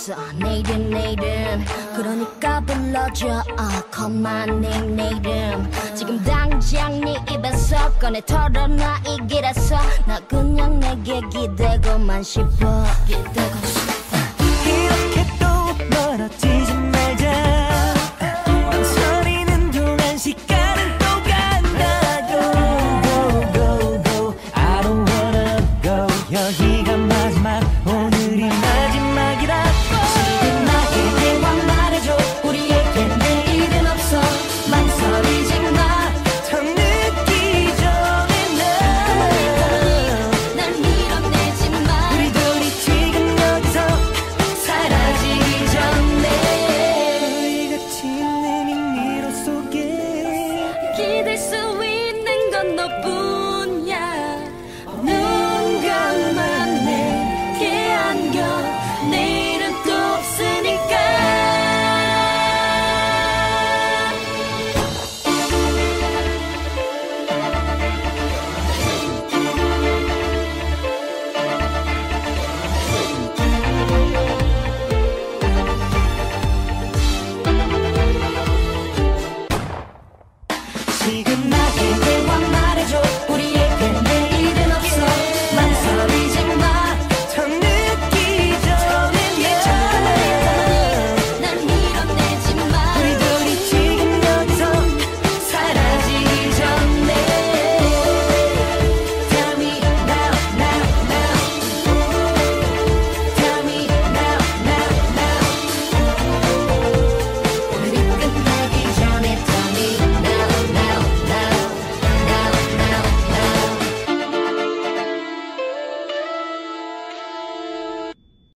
없어 내일은 그러니까 불러줘 call my name 내 이름 지금 당장 네 입에서 꺼내 털어놔 이 길에서 나 그냥 내게 기대고만 싶어 이렇게 또 멀어지지 말자 망설이는 동안 시간은 또 간다고 Go go go I don't wanna go 여기가 마지막 오늘이 마지막이라고 지금 나에게 대화 말해줘 우리에게 내일은 없어 망설이지 마 더 늦기 전에 날 밀어내지 마 우리 둘이 지금 여기서 사라지기 전에 우리같이 있는 이 미로 속에 기댈 수 있는 건 너뿐이야 눈 감아 내게 안겨 내일은 또 없으니까 지금 나에게